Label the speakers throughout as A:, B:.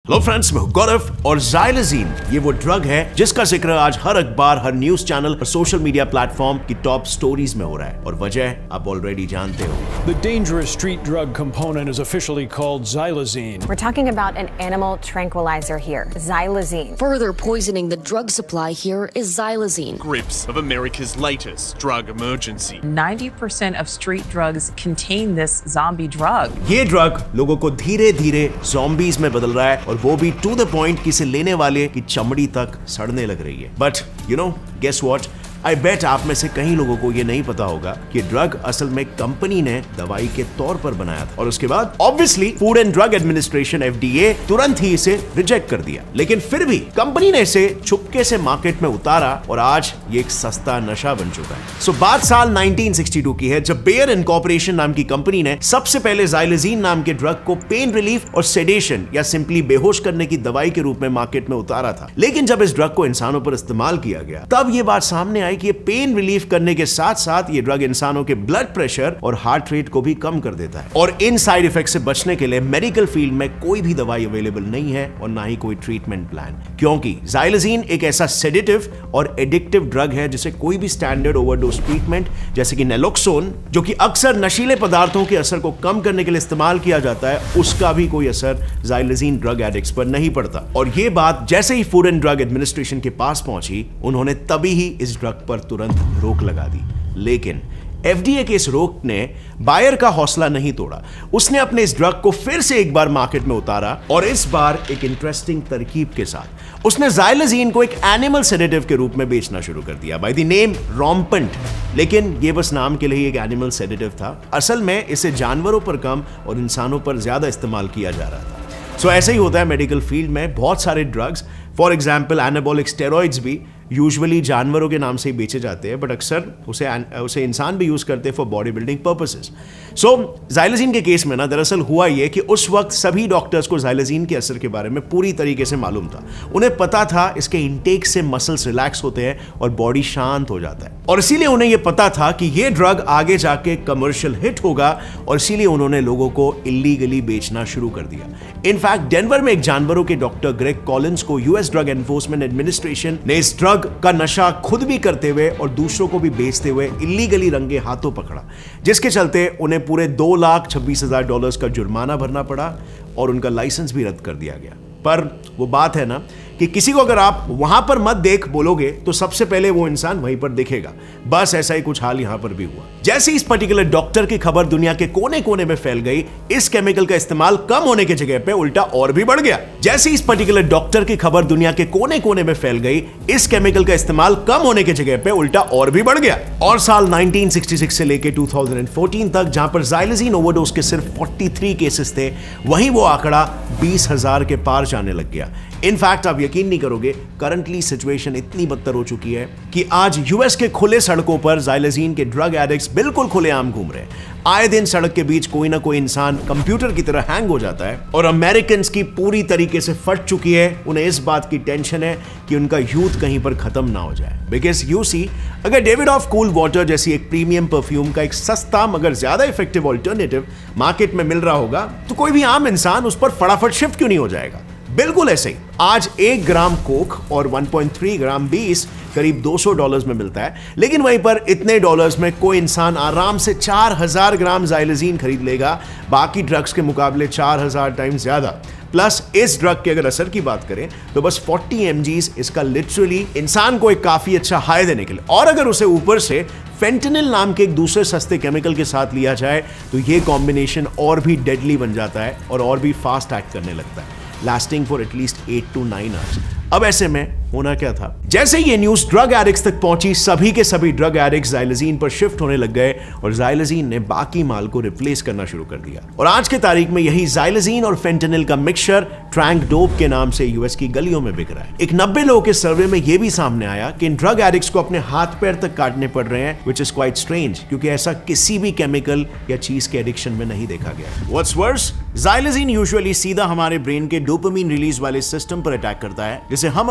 A: Hello friends, मैं गौरव और ज़ाइलज़ीन ये वो ड्रग है जिसका जिक्र आज हर अखबार, हर न्यूज चैनल और सोशल मीडिया प्लेटफॉर्म की टॉप स्टोरीज में हो रहा है और वजह आप ऑलरेडी जानते हो।
B: The dangerous street drug component is officially called xylazine.
C: We're talking about an animal tranquilizer here, xylazine.
D: Further poisoning the drug supply here is xylazine.
E: Grips of America's latest drug emergency.
F: 90% of street drugs contain this zombie drug.
A: ये drug लोगों को धीरे धीरे zombies में बदल रहा है और वो भी टू द पॉइंट कि इसे लेने वाले की चमड़ी तक सड़ने लग रही है। But you know, guess what, I bet आप में से कई लोगों को ये नहीं पता होगा कि ड्रग असल में कंपनी ने दवाई के तौर पर बनाया था और उसके बाद obviously food and drug administration FDA तुरंत ही इसे रिजेक्ट कर दिया। लेकिन फिर भी कंपनी ने इसे चुपके से मार्केट में उतारा और आज ये एक सस्ता नशा बन चुका है। सो बात साल 1962 की है जब बेयर इनकॉर्पोरेशन नाम की कंपनी ने सबसे पहले ज़ाइलज़ीन नाम के ड्रग को पेन रिलीफ और सेडेशन या सिंपली बेहोश करने की दवाई के रूप में मार्केट में उतारा था। लेकिन जब इस ड्रग को इंसानों पर इस्तेमाल किया गया तब ये बात सामने कि ये पेन रिलीफ करने के साथ साथ ये ड्रग इंसानों के ब्लड प्रेशर और हार्ट रेट को भी कम कर देता है और इन साइड इफेक्ट से बचने के लिए मेडिकल फील्ड में कोई भी दवाई अवेलेबल नहीं है और ना ही कोई ट्रीटमेंट प्लान, क्योंकि ज़ाइलज़ीन एक ऐसा सेडेटिव और एडिक्टिव ड्रग है जिसे कोई भी स्टैंडर्ड ओवरडोज ट्रीटमेंट जैसे कि नैलोक्सोन, जो कि अक्सर नशीले पदार्थों के असर को कम करने के लिए इस्तेमाल किया जाता है, उसका भी कोई असर ज़ाइलज़ीन ड्रग एडिक्ट्स पर नहीं पड़ता। और ये बात जैसे ही फूड एंड ड्रग एडमिनिस्ट्रेशन के पास पहुंची, उन्होंने तभी ही इस ड्रग पर तुरंत रोक लगा दी। लेकिन FDA के इस रोक ने बायर का हौसला नहीं तोड़ा। उसने अपने इस ड्रग को फिर से एक बार मार्केट में उतारा और इस बार एक इंटरेस्टिंग तरकीब के साथ। उसने ज़ाइलज़ीन को एक एनिमल सेडेटिव के रूप में बेचना शुरू कर दिया बाय द नेम रॉम्पेंट। लेकिन ये बस नाम के लिए एक एनिमल सेडेटिव था, असल में इसे जानवरों पर कम और इंसानों पर ज्यादा इस्तेमाल किया जा रहा था। सो ऐसे ही होता है मेडिकल फील्ड में, बहुत सारे drugs, for example anabolic steroids भी यूजुअली जानवरों के नाम से ही बेचे जाते हैं, बट अक्सर उसे इंसान भी यूज करते हैं for body building purposes. So xylazine के केस में ना दरअसल हुआ ये कि उस वक्त सभी डॉक्टर्स को ज़ाइलज़ीन के असर के बारे में पूरी तरीके से मालूम था। उन्हें पता था इसके इंटेक से मसल्स रिलैक्स होते हैं और बॉडी शांत हो जाता है और इसीलिए उन्हें यह पता था कि यह ड्रग आगे जाके कमर्शियल हिट होगा और इसीलिए उन्होंने लोगों को इलीगली बेचना शुरू कर दिया। इनफैक्ट डेनवर में एक जानवरों के डॉक्टर ग्रेग कॉलिंस को यूएस ड्रग एनफोर्समेंट एडमिनिस्ट्रेशन ने इस ड्रग का नशा खुद भी करते हुए और दूसरों को भी बेचते हुए इलीगली रंगे हाथों पकड़ा, जिसके चलते उन्हें पूरे $2,26,000 का जुर्माना भरना पड़ा और उनका लाइसेंस भी रद्द कर दिया गया। पर वो बात है ना कि किसी को अगर आप वहां पर मत देख बोलोगे तो सबसे पहले वो इंसान वहीं पर दिखेगा। बस ऐसा ही कुछ हाल यहां पर भी हुआ। जैसे इस पर्टिकुलर डॉक्टर की खबर दुनिया के कोने कोने में फैल गई, इस केमिकल का इस्तेमाल कम होने की जगह पे उल्टा और भी बढ़ गया। जैसे इस पर्टिकुलर डॉक्टर की खबर दुनिया के कोने कोने में फैल गई, इस केमिकल का इस्तेमाल कम होने की जगह पे उल्टा और भी बढ़ गया। और साल 1966 से लेकर 2014 तक जहां पर ज़ाइलज़ीन ओवरडोज के सिर्फ 43 केसेस थे, वहीं वो आंकड़ा 20,000 के पार जाने लग गया। इनफैक्ट आप यकीन नहीं करोगे, करंटली सिचुएशन इतनी बदतर हो चुकी है कि आज यूएस के खुले सड़कों पर ज़ाइलज़ीन के ड्रग एडिक्ट्स बिल्कुल खुलेआम घूम रहे हैं। आए दिन सड़क के बीच कोई ना कोई इंसान कंप्यूटर की तरह हैंग हो जाता है और अमेरिकन्स की पूरी तरीके से फट चुकी है। उन्हें इस बात की टेंशन है कि उनका यूथ कहीं पर खत्म ना हो जाए। बिकॉज यू सी, अगर डेविड कूल वाटर जैसी एक प्रीमियम परफ्यूम का एक सस्ता मगर ज्यादा इफेक्टिव ऑल्टरनेटिव मार्केट में मिल रहा होगा तो कोई भी आम इंसान उस पर फटाफट शिफ्ट क्यों नहीं हो जाएगा। बिल्कुल ऐसे ही आज 1 ग्राम कोक और 1.3 ग्राम बीस करीब $200 में मिलता है, लेकिन वहीं पर इतने डॉलर्स में कोई इंसान आराम से 4,000 ग्राम ज़ाइलज़ीन खरीद लेगा, बाकी ड्रग्स के मुकाबले 4,000 टाइम्स ज्यादा। प्लस इस ड्रग के अगर असर की बात करें तो बस 40 mg इसका लिटरली इंसान को एक काफी अच्छा हाई देने के लिए, और अगर उसे ऊपर से फेंटेनिल नाम के एक दूसरे सस्ते केमिकल के साथ लिया जाए तो ये कॉम्बिनेशन और भी डेडली बन जाता है और भी फास्ट एक्ट करने लगता है, lasting for at least 8 to 9 hours। अब ऐसे में होना क्या था, जैसे ये न्यूज ड्रग एडिक्ट्स तक पहुंची, सभी के सभी ड्रग एडिक्ट्स ज़ाइलज़ीन पर शिफ्ट होने लग गए और ज़ाइलज़ीन ने बाकी माल को रिप्लेस करना शुरू कर दिया। और आज के तारीख में यही ज़ाइलज़ीन और फेंटेनिल का मिक्सचर ट्रैंक डोप के नाम से यूएस की गलियों में बिक रहा है। एक 90 लोगों के सर्वे में यह भी सामने आया कि इन ड्रग एडिक्ट्स को अपने हाथ पैर तक काटने पड़ रहे हैं, विच इज क्वाइट स्ट्रेंज, क्योंकि ऐसा किसी भी केमिकल या चीज के एडिक्शन में नहीं देखा गया। व्हाट्स वर्स, ज़ाइलज़ीन यूजुअली सीधा हमारे ब्रेन के डोपामिन रिलीज वाले सिस्टम पर अटैक करता है, जिसे हम अपनी अलर्ट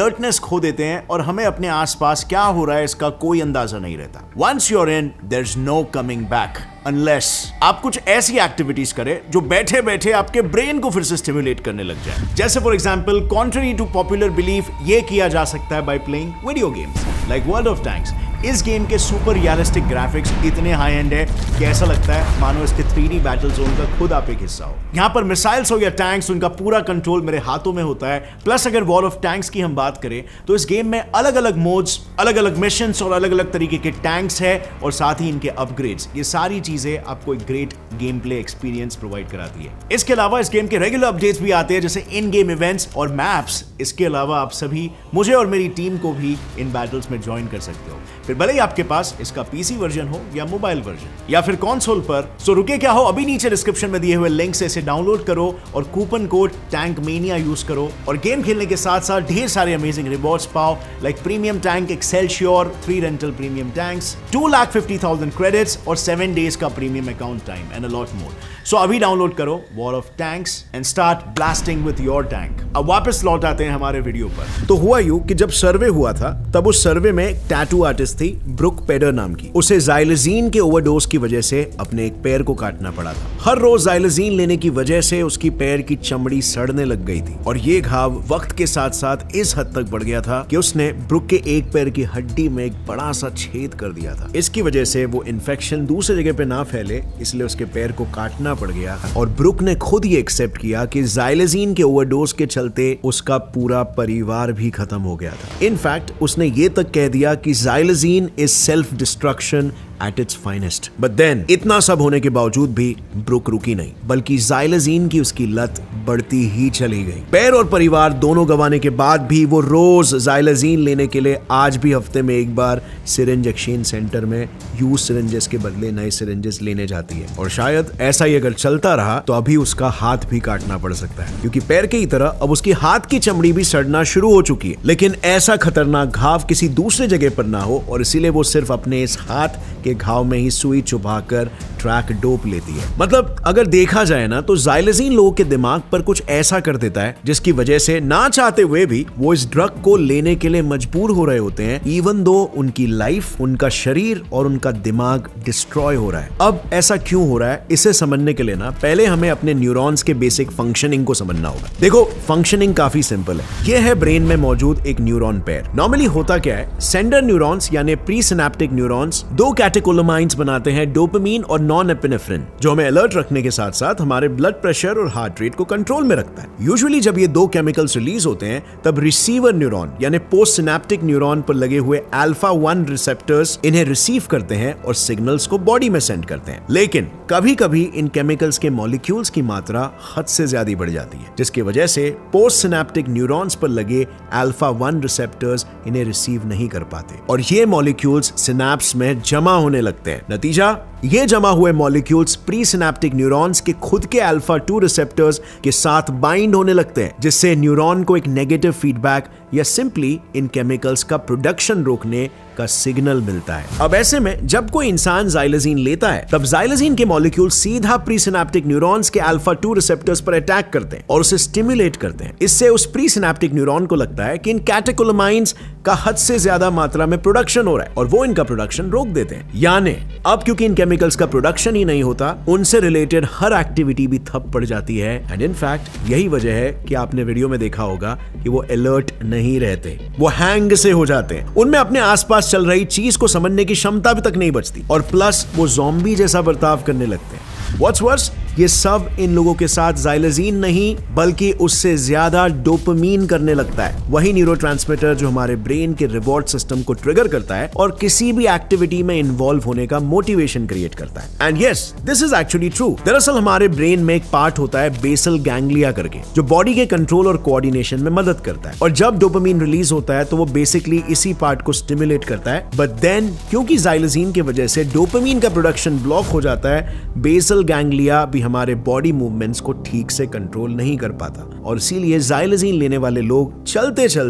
A: अलर्टनेस खो देते हैं और हमें अपने आसपास क्या हो रहा है इसका कोई अंदाजा नहीं रहता। Once you are in, there is no coming back unless आप कुछ ऐसी एक्टिविटीज करें जो बैठे बैठे आपके ब्रेन को फिर से स्टिमुलेट करने लग जाए। जैसे for example, contrary to popular belief, ये किया जा सकता है by playing video games like World of Tanks. इस गेम के सुपर रियलिस्टिक ग्राफिक्स इतने हाई एंड है कि ऐसा लगता है मानो इसके 3D बैटल जोन का खुद आप एक हिस्सा हो। यहाँ पर मिसाइल्स हो या टैंक्स, उनका पूरा कंट्रोल मेरे हाथों में होता है। प्लस अगर वॉर ऑफ टैंक्स की हम बात करें तो इस गेम में अलग अलग मोड्स, अलग अलग मिशंस और अलग अलग तरीके के टैंक्स है और साथ ही इनके अपग्रेड्स। ये सारी चीजें आपको एक great game play experience provide कराती है। इसके अलावा इस गेम के रेगुलर अपडेट्स भी आते हैं, जैसे इन गेम इवेंट्स और मैप्स। इसके अलावा आप सभी मुझे और मेरी टीम को भी इन बैटल्स में ज्वाइन कर सकते हो, फिर भले ही आपके पास इसका पीसी वर्जन हो या मोबाइल वर्जन या फिर कंसोल पर। सो रुके क्या हो, अभी नीचे डिस्क्रिप्शन में दिए हुए लिंक से इसे डाउनलोड करो और coupon code tank mania use करो और गेम खेलने के साथ साथ ढेर सारे अमेजिंग रिवॉर्ड्स पाओ, like premium tank Excelsior, 3 rental premium tanks, 2,50,000 credits और 7 डेज का premium account time and a lot more. So अभी डाउनलोड करो War of Tanks and start blasting with your tank. अब वापस लौट आते हैं हमारे वीडियो पर। तो हुआ यूं कि जब सर्वे हुआ था तब उस सर्वे में एक टैटू आर्टिस्ट थी ब्रुक पेडर नाम की। उसे ज़ाइलजीन के ओवरडोज की वजह से अपने एक पैर को काटना पड़ा था। हर रोज ज़ाइलजीन लेने की वजह से उसकी पैर की चमड़ी सड़ने लग गई थी और ये घाव वक्त के साथ साथ इस हद तक बढ़ गया था कि उसने ब्रुक के एक पैर की हड्डी में एक बड़ा सा छेद कर दिया था। इसकी वजह से वो इन्फेक्शन दूसरी जगह पे ना फैले, इसलिए उसके पैर को काटना पड़ गया और ब्रुक ने खुद ही एक्सेप्ट किया कि ज़ाइलजीन के ओवरडोज के चलते उसका पूरा परिवार भी खत्म हो गया था। इनफैक्ट उसने ये तक कह दिया कि xylazine is self destruction at its finest. But then, इतना सब होने के बावजूद भी ब्रुक रुकी नहीं, बल्कि ज़ाइलजीन की उसकी लत बढ़ती ही चली गई। पैर और परिवार दोनों गंवाने के बाद भी वो रोज ज़ाइलजीन लेने के लिए आज भी हफ्ते में एक बार सिरिंज एक्सचेंज सेंटर में यूज सिरिंजेस के बदले नए सिरिंजेस लेने जाती है। और शायद ऐसा ही अगर चलता रहा तो अभी उसका हाथ भी काटना पड़ सकता है, क्योंकि पैर की तरह अब उसकी हाथ की चमड़ी भी सड़ना शुरू हो चुकी है। लेकिन ऐसा खतरनाक घाव किसी दूसरे जगह पर ना हो और इसीलिए वो सिर्फ अपने इस हाथ के घाव में ही सुई चुभाकर ट्रैक डोप लेती है। मतलब अगर देखा जाए ना तो ज़ाइलजीन लोगों के दिमाग पर कुछ ऐसा कर देता है जिसकी वजह से ना चाहते हुए भी वो इस ड्रग को लेने के लिए मजबूर हो रहे होते हैं, इवन दो उनकी लाइफ, उनका शरीर और उनका दिमाग डिस्ट्रॉय हो रहा है। अब ऐसा क्यों हो रहा है, इसे समझने के लिए ना पहले हमें अपने न्यूरॉन्स के बेसिक फंक्शनिंग को समझना होगा। देखो, फंक्शनिंग काफी सिंपल है। यह है ब्रेन में मौजूद एक न्यूरॉन पेयर। नॉर्मली होता क्या है, सेंडर न्यूरॉन्स यानी प्री सिनेप्टिक न्यूरॉन्स दो कैटेकोलोमाइंस बनाते हैं, डोपामिन और नॉन एपिनेफ्रिन, जो हमें अलर्ट रखने के साथ साथ हमारे ब्लड प्रेशर और हार्ट रेट को कंट्रोल में रखता है। यूजुअली जब ये दो केमिकल्स रिलीज होते हैं तब रिसीवर न्यूरॉन यानी पोस्ट सिनेप्टिक न्यूरॉन पर लगे हुए अल्फा 1 रिसेप्टर्स इन्हें रिसीव करते हैं और सिग्नल्स को बॉडी में सेंड करते हैं। लेकिन कभी कभी इन केमिकल्स के मॉलिक्यूल्स की मात्रा हद से ज्यादा बढ़ जाती है, जिसकी वजह से पोस्ट सिनेप्टिक न्यूरॉन्स पर लगे अल्फा 1 रिसेप्टर्स इन्हें रिसीव नहीं कर पाते और ये मॉलिक्यूल्स सिनेप्स में जमा होने लगते हैं। नतीजा, ये जमा हुए मॉलिक्यूल्स प्री सिनेप्टिक न्यूरॉन्स के खुद के अल्फा 2 रिसेप्टर्स के साथ बाइंड होने लगते हैं, जिससे न्यूरॉन को एक नेगेटिव फीडबैक या सिंपली इन केमिकल्स का प्रोडक्शन रोकने का सिग्नल मिलता है। अब ऐसे में जब कोई इंसान ज़ाइलजीन लेता है तब ज़ाइलजीन के मॉलिक्यूल सीधा प्री सिनेप्टिक न्यूरॉन्स के अल्फा 2 रिसेप्टर्स पर अटैक करते हैं और उसे स्टिमुलेट करते हैं। इससे उस प्री सिनेप्टिक न्यूरॉन को लगता है कि इन कैटेकोलोमाइंस का हद से ज्यादा मात्रा में प्रोडक्शन हो रहा है और वो इनका प्रोडक्शन रोक देते हैं। यानी अब क्योंकि इन केमिकल्स का प्रोडक्शन ही नहीं होता, उनसे रिलेटेड हर एक्टिविटी भी ठप पड़ जाती है। एंड इनफैक्ट यही वजह है कि आपने वीडियो में देखा होगा कि वो अलर्ट नहीं रहते, वो हैंग से हो जाते हैं। उनमें अपने आसपास चल रही चीज को समझने की क्षमता भी तक नहीं बचती और प्लस वो ज़ॉम्बी जैसा बर्ताव करने लगते हैं। What's worse, ये सब इन लोगों के साथ ज़ाइलजीन नहीं बल्कि उससे ज्यादा डोपामीन करने लगता है, वही न्यूरोट्रांसमीटर जो हमारे ब्रेन के रिवॉर्ड सिस्टम को ट्रिगर करता है और किसी भी एक्टिविटी में इन्वॉल्व होने का मोटिवेशन क्रिएट करता है। And yes, this is actually true. दरअसल हमारे ब्रेन में एक पार्ट होता है बेसल गैंग्लिया करके, जो बॉडी के कंट्रोल और कोऑर्डिनेशन में मदद करता है और जब डोपामीन रिलीज होता है तो वो बेसिकली इसी पार्ट को स्टिमुलेट करता है। बट देन क्योंकि ज़ाइलजीन की वजह से डोपामीन का प्रोडक्शन ब्लॉक हो जाता है, बेसल गैंग्लिया भी हमारे बॉडी मूवमेंट्स को ठीक से कंट्रोल नहीं कर पाता और इसीलिए ज़ाइलजीन लेने वाले लोग चलते चलते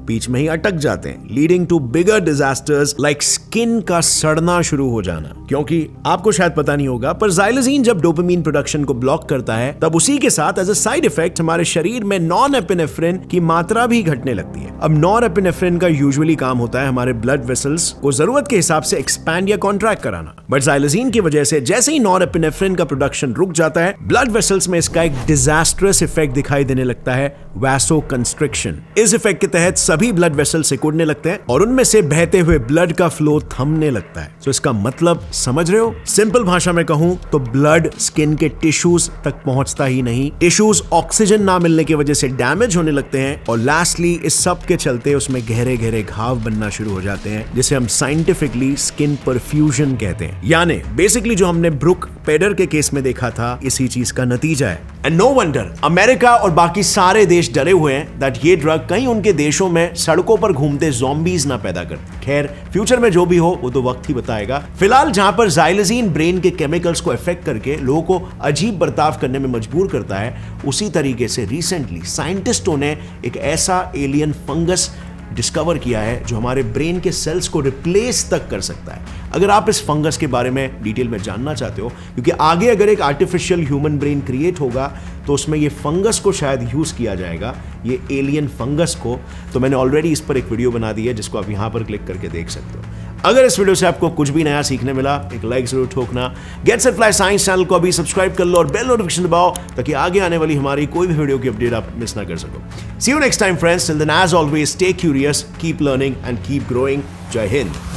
A: बीच में ही अटक जाते हैं, leading to bigger disasters like skin का सड़ना शुरू हो जाना। क्योंकि आपको शायद पता नहीं होगा, पर ज़ाइलोज़ीन जब डोपामिन प्रोडक्शन को ब्लॉक करता है तब उसी के साथ एज अ साइड इफेक्ट हमारे शरीर में नॉरएपिनेफ्रिन की मात्रा भी घटने लगती है। अब नॉरएपिनेफ्रिन का यूजुअली काम होता है हमारे ब्लड वेसल्स को जरूरत के हिसाब से एक्सपैंड या कॉन्ट्रैक्ट कराना, बट ज़ाइलोज़ीन की वजह से जैसे ही नॉरएपिनेफ्रिन का प्रोडक्शन रुक जाता है, ब्लड वेसल्स में इसका एक डिजास्ट्रस इफेक्ट दिखाई देने लगता है, वैसोकंस्ट्रिक्शन। इस इफेक्ट के तहत सभी ब्लड वेसल्स सिकुड़ने लगते हैं और उनमें से बहते हुए ब्लड का फ्लो थमने लगता है। तो इसका मतलब समझ रहे हो? सिंपल भाषा में कहूं तो ब्लड स्किन के टिश्यूज तक पहुंचता ही नहीं, टिश्यूज ऑक्सीजन ना मिलने की वजह से डैमेज होने लगते हैं और लास्टली इस सब के चलते उसमें गहरे गहरे घाव बनना शुरू हो जाते हैं, जिसे हम साइंटिफिकली स्किन परफ्यूजन कहते हैं। यानी बेसिकली जो हमने ब्रुक पेडर के केस में देखा था, इसी चीज का नतीजा है। एंड नो वंडर अमेरिका और बाकी सारे देश डरे हुए हैं दैट ये ड्रग कहीं उनके देशों में सड़कों पर घूमते ज़ॉम्बीज ना पैदा कर। खैर फ्यूचर में जो भी हो वो तो वक्त ही बताएगा। फिलहाल जहां पर ज़ाइलोज़ीन ब्रेन के केमिकल्स को इफेक्ट करके लोगों को अजीब बर्ताव करने में मजबूर करता है, उसी तरीके से रिसेंटली साइंटिस्टों ने एक ऐसा एलियन फंगस डिस्कवर किया है जो हमारे ब्रेन के सेल्स को रिप्लेस तक कर सकता है। अगर आप इस फंगस के बारे में डिटेल में जानना चाहते हो, क्योंकि आगे अगर एक आर्टिफिशियल ह्यूमन ब्रेन क्रिएट होगा तो उसमें ये फंगस को शायद यूज किया जाएगा, ये एलियन फंगस को, तो मैंने ऑलरेडी इस पर एक वीडियो बना दी है जिसको आप यहां पर क्लिक करके देख सकते हो। अगर इस वीडियो से आपको कुछ भी नया सीखने मिला, एक लाइक जरूर ठोकना। Get set fly science channel को अभी सब्सक्राइब कर लो और बेल नोटिफिकेशन दबाओ ताकि आगे आने वाली हमारी कोई भी वीडियो की अपडेट आप मिस ना कर सको। See you next time friends, till then as always stay curious, keep learning and keep growing. जय हिंद।